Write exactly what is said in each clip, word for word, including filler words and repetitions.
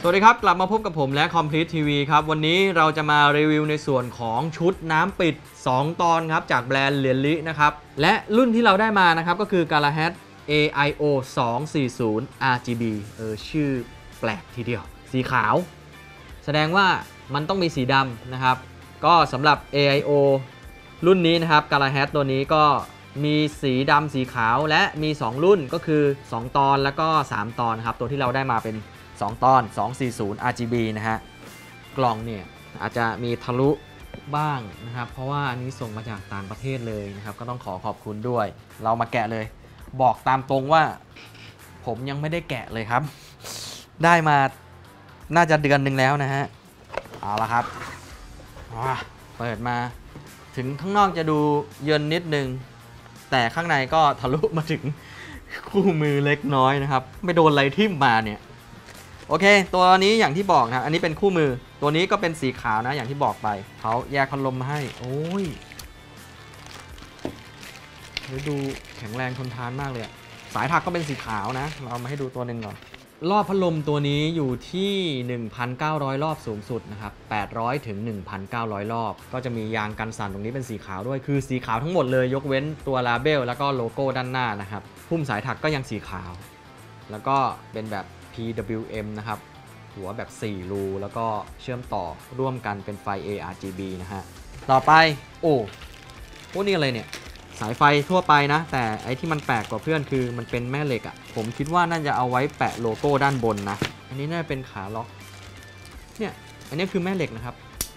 วัสดีครับกลับมาพบกับผมและ Complete ที วี ครับวันนี้เราจะมารีวิวในส่วนของชุดน้ำปิดสองตอนครับจากแบรนด์เลียนลินะครับและรุ่นที่เราได้มานะครับก็คือ Galahad เอ ไอ โอ สองสี่ศูนย์ อาร์ จี บี เออชื่อแปลกทีเดียวสีขาวแสดงว่ามันต้องมีสีดำนะครับก็สำหรับ เอ ไอ โอ รุ่นนี้นะครับ Galahad ตัวนี้ก็มีสีดำสีขาวและมีสองรุ่นก็คือสองตอนแล้วก็สามตอนครับตัวที่เราได้มาเป็นสองตอนสองสี่ศูนย์ อาร์ จี บี นะฮะกล่องเนี่ยอาจจะมีทะลุบ้างนะครับเพราะว่าอันนี้ส่งมาจากต่างประเทศเลยนะครับก็ต้องขอขอบคุณด้วยเรามาแกะเลยบอกตามตรงว่าผมยังไม่ได้แกะเลยครับได้มาน่าจะเดือนหนึ่งแล้วนะฮะเอาละครับเปิดมาถึงข้างนอกจะดูเยินนิดนึงแต่ข้างในก็ทะลุมาถึงคู่มือเล็กน้อยนะครับไม่โดนอะไรทิ่มมาเนี่ยโอเคตัวนี้อย่างที่บอกนะอันนี้เป็นคู่มือตัวนี้ก็เป็นสีขาวนะอย่างที่บอกไปเขาแยกพัดลมมาให้โอ้ยดูแข็งแรงทนทานมากเลยสายถักก็เป็นสีขาวนะเราเอามาให้ดูตัวหนึ่งก่อนรอบพัดลมตัวนี้อยู่ที่ หนึ่งพันเก้าร้อย รอบสูงสุดนะครับแปดร้อยถึง หนึ่งพันเก้าร้อย รอบก็จะมียางกันสั่นตรงนี้เป็นสีขาวด้วยคือสีขาวทั้งหมดเลยยกเว้นตัวลาเบลแล้วก็โลโก้ด้านหน้านะครับพุ่มสายถักก็ยังสีขาวแล้วก็เป็นแบบ พี ดับเบิลยู เอ็ม นะครับหัวแบบสี่รูแล้วก็เชื่อมต่อร่วมกันเป็นไฟ เอ อาร์ จี บี นะฮะต่อไปโอ้พวกนี้อะไรเนี่ยสายไฟทั่วไปนะแต่ไอที่มันแปลกกว่าเพื่อนคือมันเป็นแม่เหล็กอะ่ะผมคิดว่าน่าจะเอาไว้แปะโลโก้ด้านบนนะอันนี้น่าจะเป็นขาล็อกเนี่ยอันนี้คือแม่เหล็กนะครับ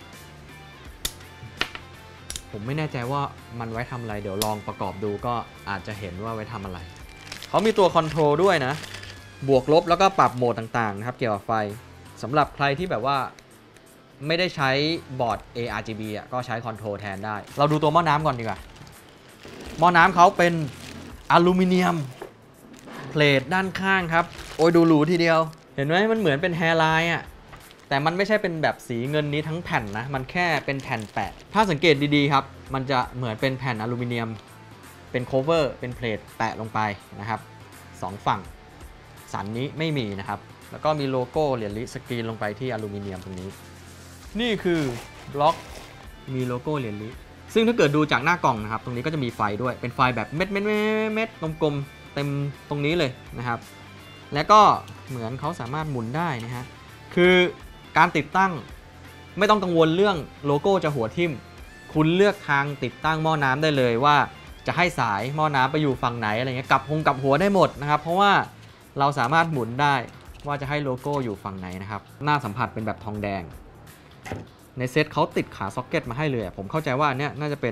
ผมไม่แน่ใจว่ามันไว้ทำอะไรเดี๋ยวลองประกอบดูก็อาจจะเห็นว่าไว้ทำอะไรเขามีตัวคอนโทรลด้วยนะบวกลบแล้วก็ปรับโหมดต่างๆนะครับเกี่ยวกับไฟสำหรับใครที่แบบว่าไม่ได้ใช้บอร์ด เอ อาร์ จี บี อ่ะก็ใช้คอนโทรลแทนได้เราดูตัวหม้อน้ำก่อนดีกว่าหม้อน้ำเขาเป็นอลูมิเนียมเพลทด้านข้างครับโอ้ยดูหรูทีเดียวเห็นไหมมันเหมือนเป็นแฮร์ไลน์อ่ะแต่มันไม่ใช่เป็นแบบสีเงินนี้ทั้งแผ่นนะมันแค่เป็นแผ่นแปะถ้าสังเกตดีๆครับมันจะเหมือนเป็นแผ่นอลูมิเนียมเป็นโคเวอร์เป็นเพลทแปะลงไปนะครับสองฝั่งสันนี้ไม่มีนะครับแล้วก็มีโลโก้เหรียญลิสกรีนลงไปที่อลูมิเนียมตรงนี้นี่คือบล็อกมีโลโก้เหรียญลิซึ่งถ้าเกิดดูจากหน้ากล่องนะครับตรงนี้ก็จะมีไฟด้วยเป็นไฟแบบเม็ดเม็ดเม็ดกลมๆเต็มตรงนี้เลยนะครับแล้วก็เหมือนเขาสามารถหมุนได้นะฮะคือการติดตั้งไม่ต้องกังวลเรื่องโลโก้จะหัวทิ่มคุณเลือกทางติดตั้งหม้อน้ำได้เลยว่าจะให้สายหม้อน้ำไปอยู่ฝั่งไหนอะไรเงี้ยกลับหงกลับหัวได้หมดนะครับเพราะว่าเราสามารถหมุนได้ว่าจะให้โลโก้อยู่ฝั่งไหนนะครับหน้าสัมผัสเป็นแบบทองแดงในเซตเขาติดขาซ็อกเก็ตมาให้เลยผมเข้าใจว่าอันเนี้ยน่าจะเป็น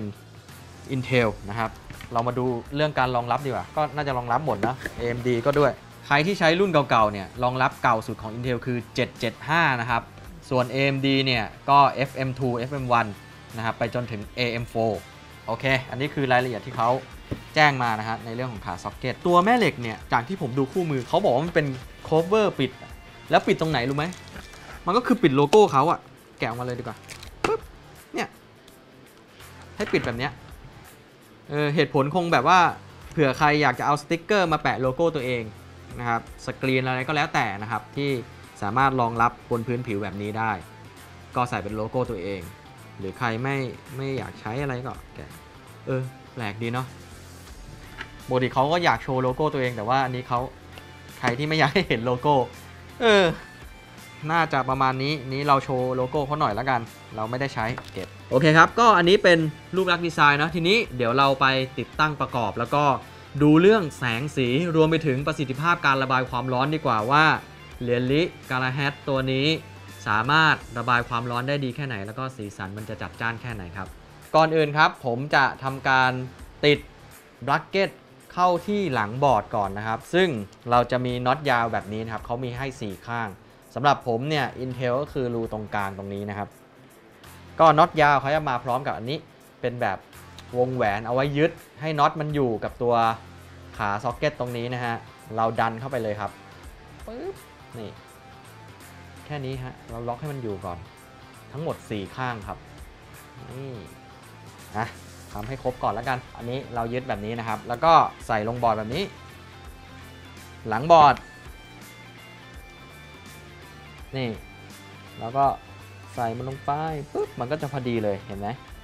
Intel นะครับเรามาดูเรื่องการรองรับดีกว่าก็น่าจะรองรับหมดนะ เอ เอ็ม ดี ก็ด้วยใครที่ใช้รุ่นเก่าๆเนี่ยรองรับเก่าสุดของ Intel คือเจ็ดเจ็ดห้านะครับส่วน เอ เอ็ม ดี เนี่ยก็ เอฟ เอ็ม ทู เอฟ เอ็ม วัน นะครับไปจนถึง เอ เอ็ม โฟร์ โอเคอันนี้คือรายละเอียดที่เขาแจ้งมานะฮะในเรื่องของขาซ็อกเก็ตตัวแม่เหล็กเนี่ยจากที่ผมดูคู่มือเขาบอกว่ามันเป็นโคเวอร์ปิดแล้วปิดตรงไหนรู้ไหมมันก็คือปิดโลโก้เขาอะแกะออกมาเลยดีกว่าปึ๊บเนี่ยให้ปิดแบบเนี้ยเออเหตุผลคงแบบว่าเผื่อใครอยากจะเอาสติ๊กเกอร์มาแปะโลโก้ตัวเองนะครับสกรีนอะไรก็แล้วแต่นะครับที่สามารถรองรับบนพื้นผิวแบบนี้ได้ก็ใส่เป็นโลโก้ตัวเองหรือใครไม่ไม่อยากใช้อะไรก็แกะเออแปลกดีเนาะปกติเขาก็อยากโชว์โลโก้ตัวเองแต่ว่าอันนี้เขาใครที่ไม่อยากให้เห็นโลโก้เออน่าจะประมาณนี้นี้เราโชว์โลโก้เขาหน่อยแล้วกันเราไม่ได้ใช้เก็บโอเคครับก็อันนี้เป็นรูปลักษณ์ดีไซน์นะทีนี้เดี๋ยวเราไปติดตั้งประกอบแล้วก็ดูเรื่องแสงสีรวมไปถึงประสิทธิภาพการระบายความร้อนดีกว่าว่าเลียนลิ Galahad ตัวนี้สามารถระบายความร้อนได้ดีแค่ไหนแล้วก็สีสันมันจะจัดจ้านแค่ไหนครับก่อนอื่นครับผมจะทำการติดบลั๊กเก็ตเข้าที่หลังบอร์ดก่อนนะครับซึ่งเราจะมีน็อตยาวแบบนี้นะครับเขามีให้สี่ข้างสำหรับผมเนี่ย Intel ก็คือรูตรงกลางตรงนี้นะครับก็น็อตยาวเขาจะมาพร้อมกับอันนี้เป็นแบบวงแหวนเอาไว้ยึดให้น็อตมันอยู่กับตัวขาซ็อกเก็ตตรงนี้นะฮะเราดันเข้าไปเลยครับปึ๊บนี่แค่นี้ฮะเราล็อกให้มันอยู่ก่อนทั้งหมดสี่ข้างครับนี่นะทำให้ครบก่อนแล้วกันอันนี้เรายึดแบบนี้นะครับแล้วก็ใส่ลงบอร์ดแบบนี้หลังบอร์ดนี่แล้วก็ใส่มันลงไปปุ๊บมันก็จะพอดีเลยเห็นไหม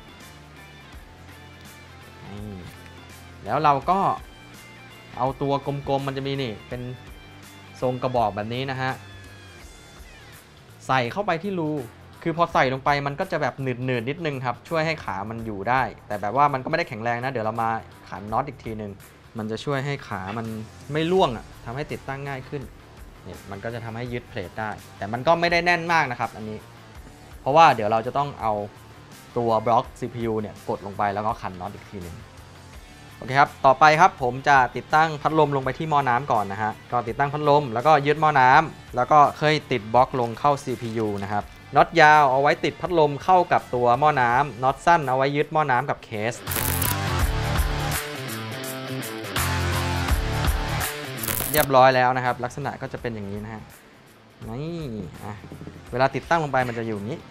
แล้วเราก็เอาตัวกลมๆมันจะมีนี่เป็นทรงกระบอกแบบนี้นะฮะใส่เข้าไปที่รูคือพอใส่ลงไปมันก็จะแบบหนืดๆ น, นิดนึงครับช่วยให้ขามันอยู่ได้แต่แบบว่ามันก็ไม่ได้แข็งแรงนะเดี๋ยวเรามาขันน็อตอีกทีหนึ่งมันจะช่วยให้ขามันไม่ร่วงอ่ะทำให้ติดตั้งง่ายขึ้นเนี่ยมันก็จะทำให้ยึดเพลทได้แต่มันก็ไม่ได้แน่นมากนะครับอันนี้เพราะว่าเดี๋ยวเราจะต้องเอาตัวบล็อก ซี พี ยู เนี่ยกดลงไปแล้วก็ขันน็อตอีกทีหนึ่งโอเคครับต่อไปครับผมจะติดตั้งพัดลมลงไปที่หม้อน้ำก่อนนะฮะก็ติดตั้งพัดลมแล้วก็ยึดหม้อน้ำแล้วก็เคยติดบล็อกลงเข้า ซี พี ยู นะครับน็อตยาวเอาไว้ติดพัดลมเข้ากับตัวหม้อน้ำน็อตสั้นเอาไว้ยึดหม้อน้ำกับเคสเรียบร้อยแล้วนะครับลักษณะก็จะเป็นอย่างนี้นะฮะนี่อ่ะเวลาติดตั้งลงไปมันจะอยู่อย่างนี้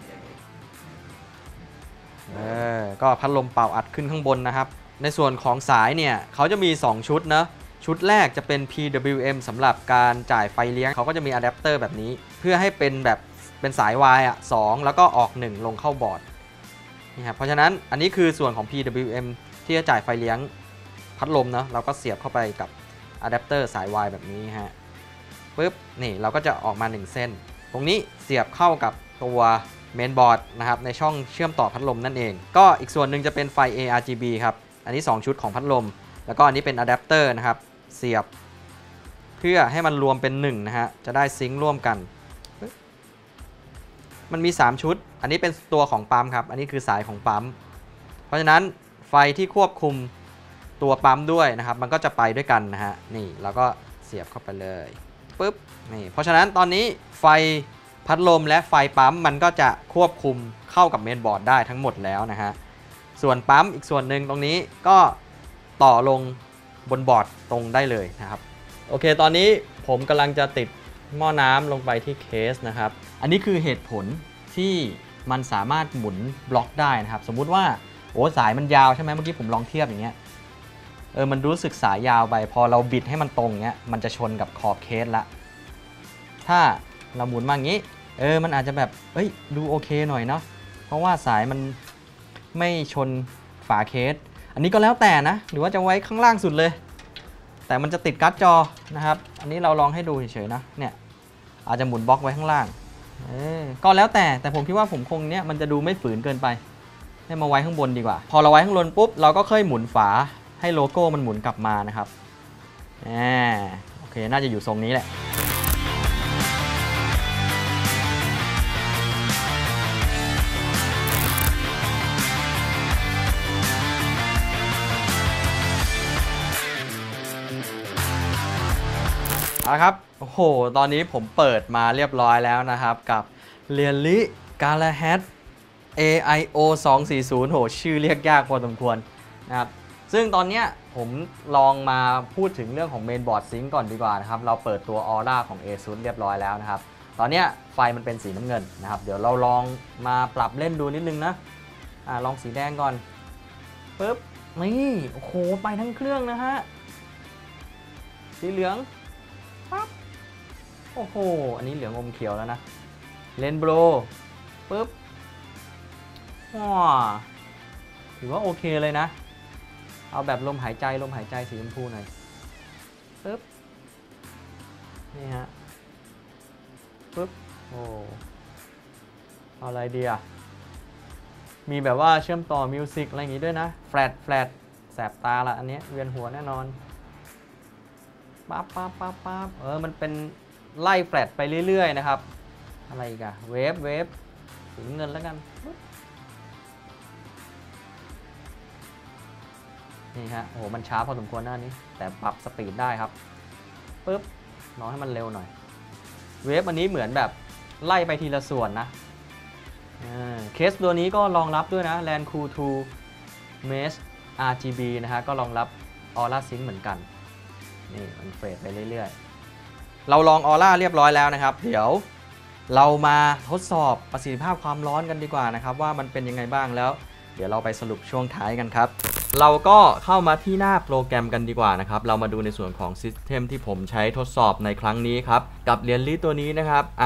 เออก็พัดลมเป่าอัดขึ้นข้างบนนะครับในส่วนของสายเนี่ยเขาจะมีสองชุดนะชุดแรกจะเป็น พี ดับเบิลยู เอ็ม สำหรับการจ่ายไฟเลี้ยงเขาก็จะมีอะแดปเตอร์แบบนี้เพื่อให้เป็นแบบเป็นสาย Y อ่ะสองแล้วก็ออกหนึ่งลงเข้าบอร์ดนี่ครับเพราะฉะนั้นอันนี้คือส่วนของ พี ดับเบิลยู เอ็ม ที่จะจ่ายไฟเลี้ยงพัดลมนะเราก็เสียบเข้าไปกับอะแดปเตอร์สาย Y แบบนี้ฮะปึ๊บนี่เราก็จะออกมาหนึ่งเส้นตรงนี้เสียบเข้ากับตัวเมนบอร์ดนะครับในช่องเชื่อมต่อพัดลมนั่นเองก็อีกส่วนหนึ่งจะเป็นไฟ เอ อาร์ จี บี ครับอันนี้สองชุดของพัดลมแล้วก็อันนี้เป็นอะแดปเตอร์นะครับเสียบเพื่อให้มันรวมเป็นหนึ่งนะฮะจะได้ซิงค์ร่วมกันมันมีสามชุดอันนี้เป็นตัวของปั๊มครับอันนี้คือสายของปั๊มเพราะฉะนั้นไฟที่ควบคุมตัวปั๊มด้วยนะครับมันก็จะไปด้วยกันนะฮะนี่เราก็เสียบเข้าไปเลยปึ๊บนี่เพราะฉะนั้นตอนนี้ไฟพัดลมและไฟปั๊มมันก็จะควบคุมเข้ากับเมนบอร์ดได้ทั้งหมดแล้วนะฮะส่วนปั๊มอีกส่วนหนึ่งตรงนี้ก็ต่อลงบนบอร์ดตรงได้เลยนะครับโอเคตอนนี้ผมกำลังจะติดหม้อน้ำลงไปที่เคสนะครับอันนี้คือเหตุผลที่มันสามารถหมุนบล็อกได้นะครับสมมุติว่าโอ้สายมันยาวใช่ไหมเมื่อกี้ผมลองเทียบอย่างเงี้ยเออมันรู้สึกสายยาวไปพอเราบิดให้มันตรงเงี้ยมันจะชนกับขอบเคสละถ้าเราหมุนมาอย่างนี้เออมันอาจจะแบบเอ้ยดูโอเคหน่อยเนาะเพราะว่าสายมันไม่ชนฝาเคสอันนี้ก็แล้วแต่นะหรือว่าจะไว้ข้างล่างสุดเลยแต่มันจะติดการ์ดจอนะครับอันนี้เราลองให้ดูเฉยๆนะเนี่ยอาจจะหมุนบล็อกไว้ข้างล่างเออก็แล้วแต่แต่ผมคิดว่าผมคงเนี้ยมันจะดูไม่ฝืนเกินไปให้มาไว้ข้างบนดีกว่าพอเราไว้ข้างบนปุ๊บเราก็ค่อยหมุนฝาให้โลโก้มันหมุนกลับมานะครับอ่าโอเคน่าจะอยู่ทรงนี้แหละเอาครับโอ้โหตอนนี้ผมเปิดมาเรียบร้อยแล้วนะครับกับเรียลลิกาลาแฮด เอ ไอ โอ สองสี่ศูนย์โหชื่อเรียกยากพอสมควรนะครับซึ่งตอนนี้ผมลองมาพูดถึงเรื่องของเมนบอร์ดซิงค์ก่อนดีกว่านะครับเราเปิดตัวออร่าของ ASUS เรียบร้อยแล้วนะครับตอนนี้ไฟมันเป็นสีน้ำเงินนะครับเดี๋ยวเราลองมาปรับเล่นดูนิดนึงนะอ่าลองสีแดงก่อนปึ๊บนี่โอ้โหไปทั้งเครื่องนะฮะสีเหลืองปั๊บโอ้โหอันนี้เหลืองอมเขียวแล้วนะเลนโบรปึ๊บว้าถือว่าโอเคเลยนะเอาแบบลมหายใจลมหายใจสีชมพูหน่อยปึ๊บนี่ฮะปึ๊บโอ้เอาอะไรดีอ่ะมีแบบว่าเชื่อมต่อมิวสิกอะไรอย่างงี้ด้วยนะแฟลตแฟลตแสบตาละอันนี้เวียนหัวแน่นอนปั๊บปั๊บปั๊บปั๊บเออมันเป็นไล่แฟลตไปเรื่อยๆนะครับอะไรอีกอะเวฟเวฟสีเงินแล้วกันนี่ฮะโอ้โหมันช้าพอสมควรหน้านี้แต่ปรับสปีดได้ครับปึ๊บน้องให้มันเร็วหน่อยเวฟอันนี้เหมือนแบบไล่ไปทีละส่วนนะเคสตัวนี้ก็รองรับด้วยนะ แลนด์ คูล ทู Mesh อาร์ จี บี นะฮะก็รองรับ Aura Sync เหมือนกันนี่มันเฟดไปเรื่อยๆเราลองออร่าเรียบร้อยแล้วนะครับเดี๋ยวเรามาทดสอบประสิทธิภาพความร้อนกันดีกว่านะครับว่ามันเป็นยังไงบ้างแล้วเดี๋ยวเราไปสรุปช่วงท้ายกันครับเราก็เข้ามาที่หน้าโปรแกรมกันดีกว่านะครับเรามาดูในส่วนของซิสเต็มที่ผมใช้ทดสอบในครั้งนี้ครับกับเรียลลิตัวนี้นะครับอ่ะ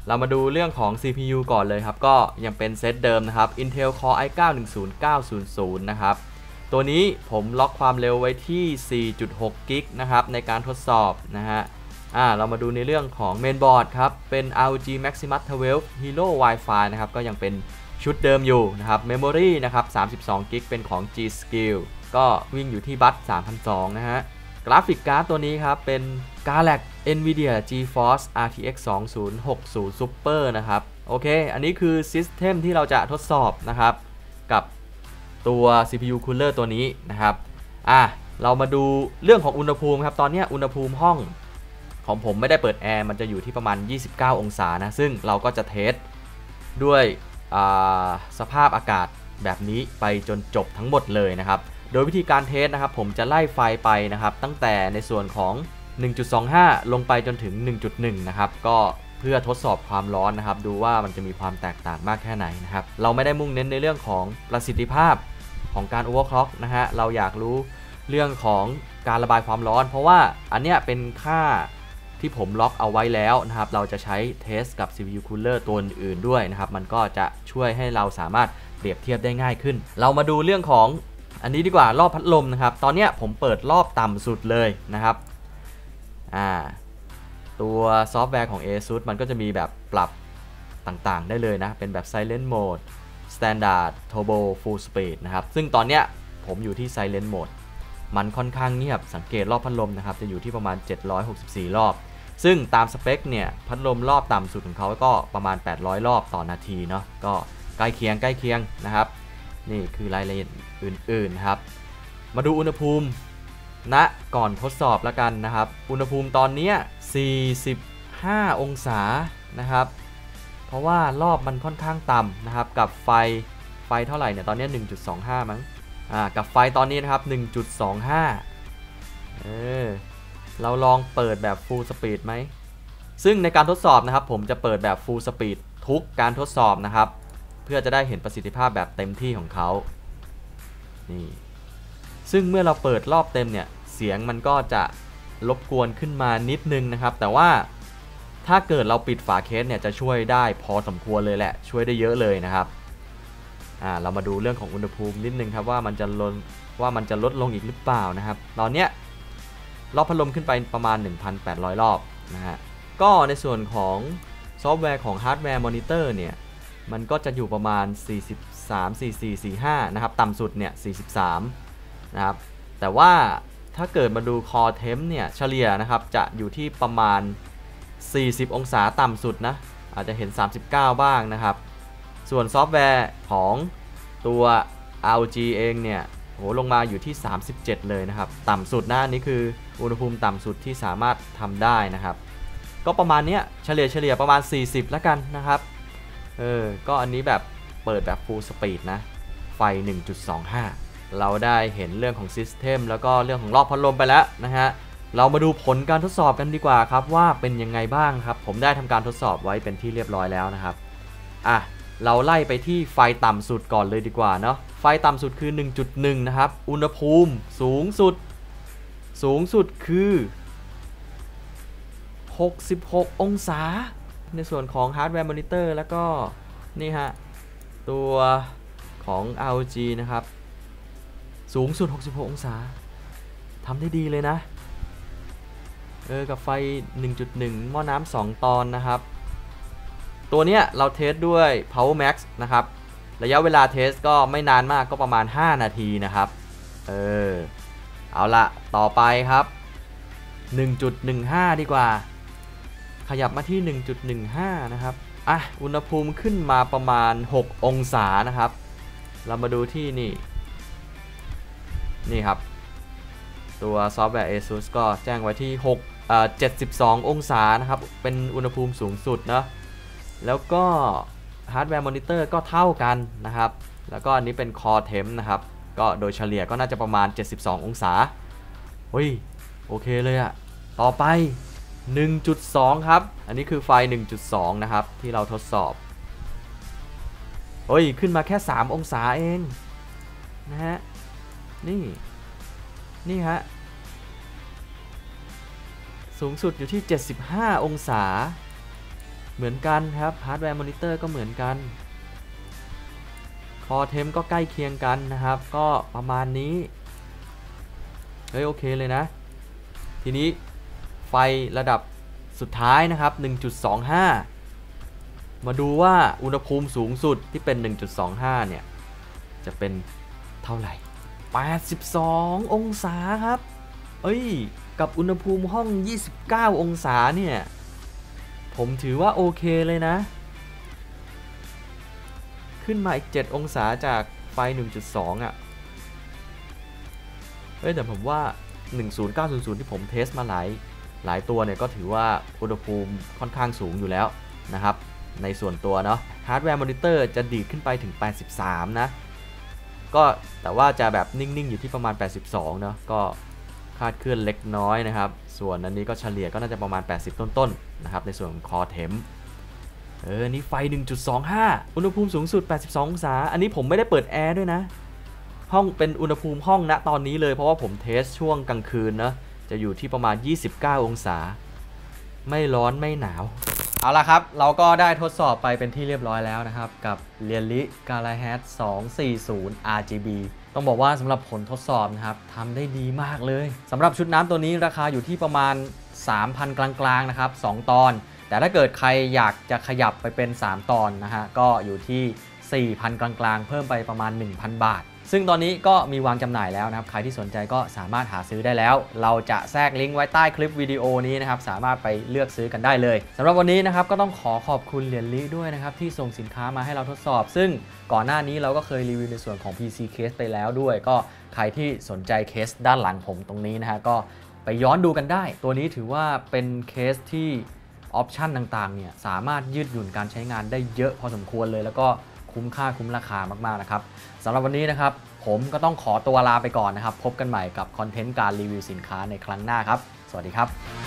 เรามาดูเรื่องของ ซี พี ยู ก่อนเลยครับก็ยังเป็นเซตเดิมนะครับ Intel Core ไอ ไนน์ หนึ่ง ศูนย์ เก้า ศูนย์ ศูนย์ นะครับตัวนี้ผมล็อกความเร็วไว้ที่ สี่ จุด หก กิกนะครับในการทดสอบนะฮะอ่าเรามาดูในเรื่องของเมนบอร์ดครับเป็น อาร์ โอ จี Maximus ทเวลว์ Hero Wi-Fi นะครับก็ยังเป็นชุดเดิมอยู่นะครับ Memory นะครับ สามสิบสอง กิกเป็นของ G-Skill ก็วิ่งอยู่ที่บัต สามพันสองร้อย นะฮะกราฟิกการ์ดตัวนี้ครับเป็น Galaxy Nvidia GeForce อาร์ ที เอ็กซ์ สองพันหกสิบ Super นะครับโอเคอันนี้คือ System ที่เราจะทดสอบนะครับกับตัว ซี พี ยู Cooler ตัวนี้นะครับอ่ะเรามาดูเรื่องของอุณหภูมิครับตอนนี้อุณหภูมิห้องของผมไม่ได้เปิดแอร์มันจะอยู่ที่ประมาณยี่สิบเก้าองศานะซึ่งเราก็จะเทสด้วยสภาพอากาศแบบนี้ไปจนจบทั้งหมดเลยนะครับโดยวิธีการเทสนะครับผมจะไล่ไฟไปนะครับตั้งแต่ในส่วนของ หนึ่งจุดสองห้า ลงไปจนถึง หนึ่งจุดหนึ่ง นะครับก็เพื่อทดสอบความร้อนนะครับดูว่ามันจะมีความแตกต่างมากแค่ไหนนะครับเราไม่ได้มุ่งเน้นในเรื่องของประสิทธิภาพของการ overclock นะฮะเราอยากรู้เรื่องของการระบายความร้อนเพราะว่าอันเนี้ยเป็นค่าที่ผมล็อกเอาไว้แล้วนะครับเราจะใช้เทสกับ ซี พี ยู Cooler ตัวอื่นด้วยนะครับมันก็จะช่วยให้เราสามารถเปรียบเทียบได้ง่ายขึ้นเรามาดูเรื่องของอันนี้ดีกว่ารอบพัดลมนะครับตอนนี้ผมเปิดรอบต่ำสุดเลยนะครับอ่าตัวซอฟต์แวร์ของ ASUS มันก็จะมีแบบปรับต่างๆได้เลยนะเป็นแบบ Silent Mode Standard Turbo Full Speed นะครับซึ่งตอนเนี้ยผมอยู่ที่ Silent Mode มันค่อนข้างเงียบสังเกตรอบพัดลมนะครับจะอยู่ที่ประมาณเจ็ดร้อยหกสิบสี่รอบซึ่งตามสเปคเนี่ยพัดลมรอบต่ำสุดของเขาก็ประมาณแปดร้อยรอบต่อนาทีเนาะก็ใกล้เคียงใกล้เคียงนะครับนี่คือรายละเอียดอื่นๆครับมาดูอุณหภูมิณนะก่อนทดสอบแล้วกันนะครับอุณหภูมิตอนนี้สี่สิบห้าองศานะครับเพราะว่ารอบมันค่อนข้างต่ำนะครับกับไฟไฟเท่าไหร่เนี่ยตอนนี้ หนึ่งจุดสองห้า มั้งอ่ากับไฟตอนนี้นะครับ หนึ่งจุดสองห้า เออเราลองเปิดแบบ Full Speed ไหมซึ่งในการทดสอบนะครับผมจะเปิดแบบ Full Speed ทุกการทดสอบนะครับเพื่อจะได้เห็นประสิทธิภาพแบบเต็มที่ของเขานี่ซึ่งเมื่อเราเปิดรอบเต็มเนี่ยเสียงมันก็จะรบกวนขึ้นมานิดนึงนะครับแต่ว่าถ้าเกิดเราปิดฝาเคสเนี่ยจะช่วยได้พอสมควรเลยแหละช่วยได้เยอะเลยนะครับอ่าเรามาดูเรื่องของอุณหภูมินิดนึงครับว่ามันจะลดว่ามันจะลดลงอีกหรือเปล่านะครับตอนเนี้ยรอบพัดลมขึ้นไปประมาณ หนึ่งพันแปดร้อย รอบนะฮะก็ในส่วนของซอฟต์แวร์ของฮาร์ดแวร์มอนิเตอร์เนี่ยมันก็จะอยู่ประมาณสี่สิบสาม สี่สิบสี่ สี่สิบห้านะครับต่ำสุดเนี่ยสี่สิบสามนะครับแต่ว่าถ้าเกิดมาดู Core Temp เนี่ยเฉลี่ยนะครับจะอยู่ที่ประมาณสี่สิบองศาต่ำสุดนะอาจจะเห็นสามสิบเก้าบ้างนะครับส่วนซอฟต์แวร์ของตัว อาร์ โอ จี เองเนี่ยโหลงมาอยู่ที่สามสิบเจ็ดเลยนะครับต่ำสุดนะนี่คืออุณหภูมิต่ำสุดที่สามารถทำได้นะครับก็ประมาณนี้เฉลี่ยเฉลี่ยประมาณสี่สิบแล้วกันนะครับเออก็อันนี้แบบเปิดแบบ Full Speed นะไฟ หนึ่งจุดสองห้า เราได้เห็นเรื่องของ System แล้วก็เรื่องของรอบพัดลมไปแล้วนะฮะเรามาดูผลการทดสอบกันดีกว่าครับว่าเป็นยังไงบ้างครับผมได้ทำการทดสอบไว้เป็นที่เรียบร้อยแล้วนะครับอ่ะเราไล่ไปที่ไฟต่ำสุดก่อนเลยดีกว่าเนาะไฟต่ำสุดคือ หนึ่งจุดหนึ่ง นะครับอุณหภูมิสูงสุดสูงสุดคือหกสิบหกองศาในส่วนของฮาร์ดแวร์มอนิเตอร์แล้วก็นี่ฮะตัวของ อาร์ โอ จี นะครับสูงสุดหกสิบหกองศาทำได้ดีเลยนะเออกับไฟ หนึ่งจุดหนึ่ง หม้อน้ำสองตอนนะครับตัวเนี้ยเราเทสด้วย Power Max นะครับระยะเวลาเทสก็ไม่นานมากก็ประมาณห้านาทีนะครับเออเอาละต่อไปครับ หนึ่งจุดหนึ่งห้า ดีกว่าขยับมาที่ หนึ่งจุดหนึ่งห้า นะครับอ่ะอุณหภูมิขึ้นมาประมาณหกองศานะครับเรามาดูที่นี่นี่ครับตัวซอฟต์แวร์ ASUS ก็แจ้งไว้ที่หกเอ่อเจ็ดสิบสององศานะครับเป็นอุณหภูมิสูงสุดนะแล้วก็ฮาร์ดแวร์มอนิเตอร์ก็เท่ากันนะครับแล้วก็อันนี้เป็น Core Temp นะครับก็โดยเฉลี่ยก็น่าจะประมาณเจ็ดสิบสององศาเฮ้ยโอเคเลยอะต่อไป หนึ่งจุดสอง ครับอันนี้คือไฟ หนึ่งจุดสอง นะครับที่เราทดสอบเฮ้ยขึ้นมาแค่สามองศาเองนะฮะนี่นี่ฮะสูงสุดอยู่ที่เจ็ดสิบห้าองศาเหมือนกันครับฮาร์ดแวร์มอนิเตอร์ก็เหมือนกันคอเทมก็ใกล้เคียงกันนะครับก็ประมาณนี้เฮ้ยโอเคเลยนะทีนี้ไฟระดับสุดท้ายนะครับ หนึ่งจุดสองห้า มาดูว่าอุณหภูมิสูงสุดที่เป็น หนึ่งจุดสองห้า เนี่ยจะเป็นเท่าไหร่แปดสิบสององศาครับเอ้ยกับอุณหภูมิห้องยี่สิบเก้าองศาเนี่ยผมถือว่าโอเคเลยนะขึ้นมาอีกเจ็ดองศาจากไฟ หนึ่งจุดสอง อ่ะเฮ้ยแต่ผมว่าหนึ่งศูนย์เก้าศูนย์ศูนย์ที่ผมเทสมาหลายหลายตัวเนี่ยก็ถือว่าอุณหภูมิค่อนข้างสูงอยู่แล้วนะครับในส่วนตัวเนาะฮาร์ดแวร์มอนิเตอร์จะดีดขึ้นไปถึงแปดสิบสามนะก็แต่ว่าจะแบบนิ่งๆอยู่ที่ประมาณแปดสิบสองเนาะก็คลาดเคลื่อนเล็กน้อยนะครับส่วนอันนี้ก็เฉลี่ยก็น่าจะประมาณแปดสิบต้นๆนะครับในส่วนของคอเทมเออนี่ไฟ หนึ่งจุดสองห้า อุณหภูมิสูงสุดแปดสิบสององศาอันนี้ผมไม่ได้เปิดแอร์ด้วยนะห้องเป็นอุณหภูมิห้องณตอนนี้เลยเพราะว่าผมเทสช่วงกลางคืนนะจะอยู่ที่ประมาณยี่สิบเก้าองศาไม่ร้อนไม่หนาวเอาละครับเราก็ได้ทดสอบไปเป็นที่เรียบร้อยแล้วนะครับกับเรียลลิกาลาแฮดสองสี่ศูนย์ อาร์ จี บี ต้องบอกว่าสำหรับผลทดสอบนะครับทำได้ดีมากเลยสำหรับชุดน้ำตัวนี้ราคาอยู่ที่ประมาณ สามพัน กลางๆนะครับสองตอนแต่ถ้าเกิดใครอยากจะขยับไปเป็นสามตอนนะฮะก็อยู่ที่ สี่พัน กลางๆเพิ่มไปประมาณ หนึ่งพัน บาทซึ่งตอนนี้ก็มีวางจำหน่ายแล้วนะครับใครที่สนใจก็สามารถหาซื้อได้แล้วเราจะแทรกลิงก์ไว้ใต้คลิปวิดีโอนี้นะครับสามารถไปเลือกซื้อกันได้เลยสำหรับวันนี้นะครับก็ต้องขอขอบคุณเหรียญลิด้วยนะครับที่ส่งสินค้ามาให้เราทดสอบซึ่งก่อนหน้านี้เราก็เคยรีวิวในส่วนของ พี ซี Case ไปแล้วด้วยก็ใครที่สนใจเคสด้านหลังผมตรงนี้นะฮะก็ไปย้อนดูกันได้ตัวนี้ถือว่าเป็นเคสที่ออปชันต่างๆเนี่ยสามารถยืดหยุ่นการใช้งานได้เยอะพอสมควรเลยแล้วก็คุ้มค่าคุ้มราคามากๆนะครับสำหรับวันนี้นะครับผมก็ต้องขอตัวลาไปก่อนนะครับพบกันใหม่กับคอนเทนต์การรีวิวสินค้าในครั้งหน้าครับสวัสดีครับ